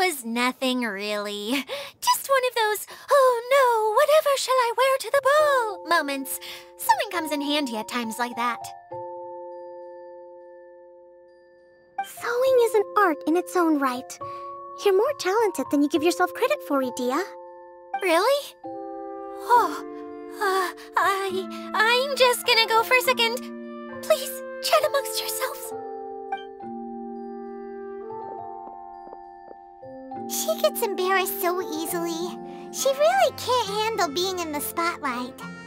was nothing really. Just one of those, oh no, whatever shall I wear to the ball moments. Sewing comes in handy at times like that. Sewing is an art in its own right. You're more talented than you give yourself credit for, IDYIA. Really? Oh, I'm just gonna go for a second. Please, chat amongst yourselves. She gets embarrassed so easily. She really can't handle being in the spotlight.